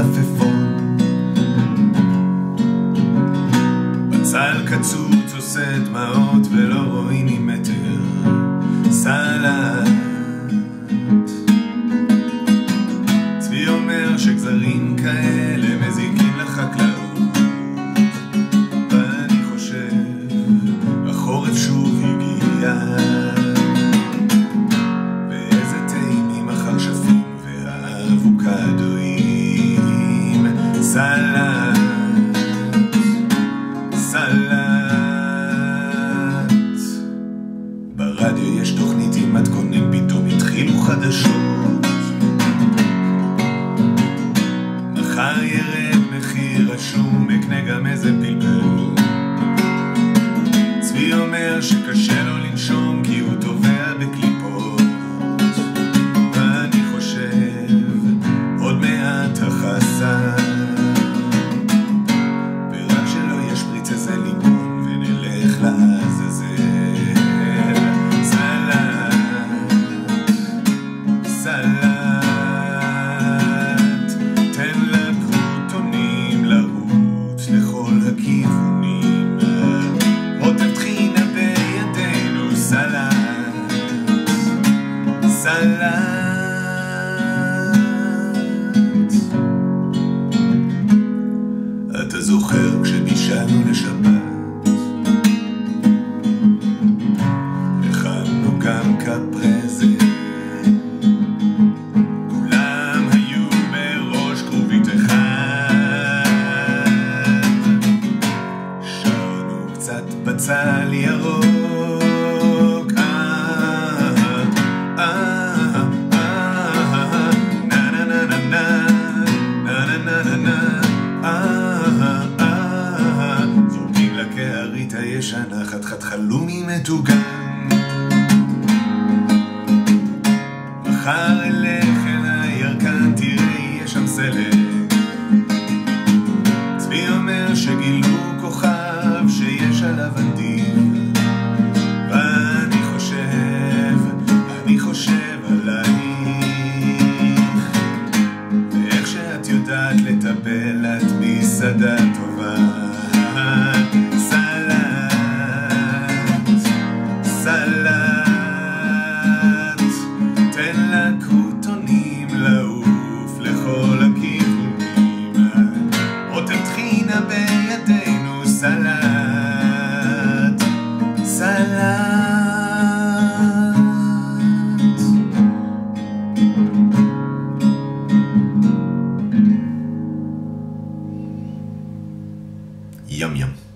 מלפפון. בצל קצוץ עושה דמעות ולא רואים ממטר סלט. צבי אומר שגזרים כאלה מזיקים לחקלאות, ואני חושב החורף שוב הגיע, ואיזה טעימים החרשפים והאבוקדואים. סלט, סלט. ברדיו יש תוכנית עם מתכונן, פתאום התחילו חדשות. מחר ירד מחיר רשום, אקנה גם איזה פלפל. צבי אומר שקשה לו לנשום כי הוא טובע בקליפות, ואני חושב עוד מעט החסה, ורק שלא יש פריץ איזה לימון ונלך לעזאזל. סלט, סלט. תן לקרוטונים לרוץ לכל הכיוונים, רוטב טחינה בידינו. סלט, סלט. אתה זוכר כשבישלנו לשבת, הכנו גם קפרזה, כולם היו בראש כרובית אחד, שרנו קצת בצל ירוק. זורקים לקערית הישנה חתיכת חלומי מטוגן. מחר אלך אל הירקן, תראי יש שם סלק. צבי אומר שגילו כוכב שיש עליו אנדיב, ואני חושב עלייך, ואיך שאת יודעת לטפל, את מסעדה טובה. סלט, סלט. תן לקרוטונים לעוף לכל הכיוונים, רוטב טחינה בידינו. סלט, סלט. יום יום.